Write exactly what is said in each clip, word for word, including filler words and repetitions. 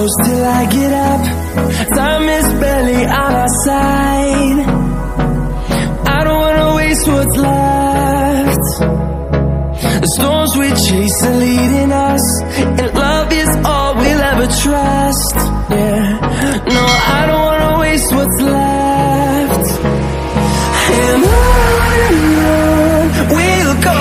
goes till I get up. Time is barely on our side. I don't wanna waste what's left. The storms we chase are leading us, and love is all we'll ever trust. Yeah, no, I don't wanna waste what's left. And on and on we'll go,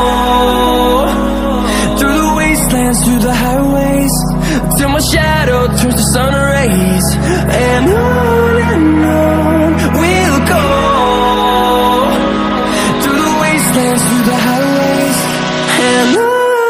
through the wastelands, through the highways, till my shadow turns to sun rays. And on and on we'll go, through the wastelands, through the highways, and on.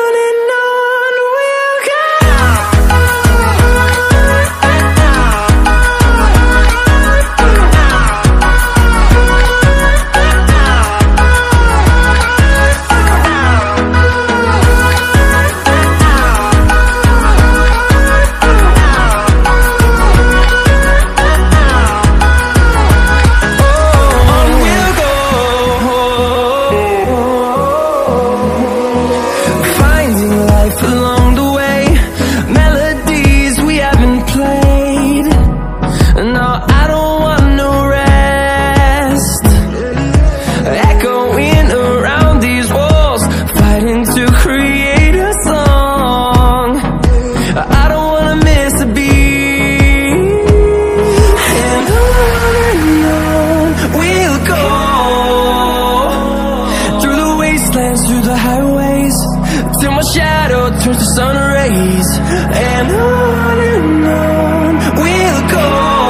Through the highways, till my shadow turns to sun rays. And on and on we'll go,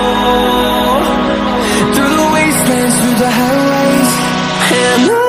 through the wastelands, through the highways, and on.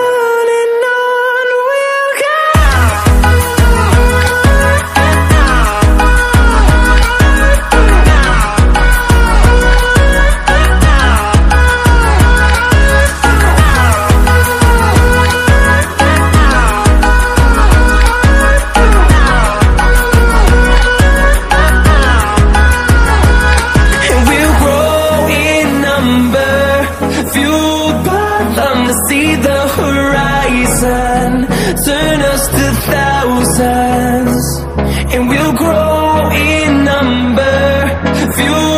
See the horizon turn us to thousands, and we'll grow in number, fuel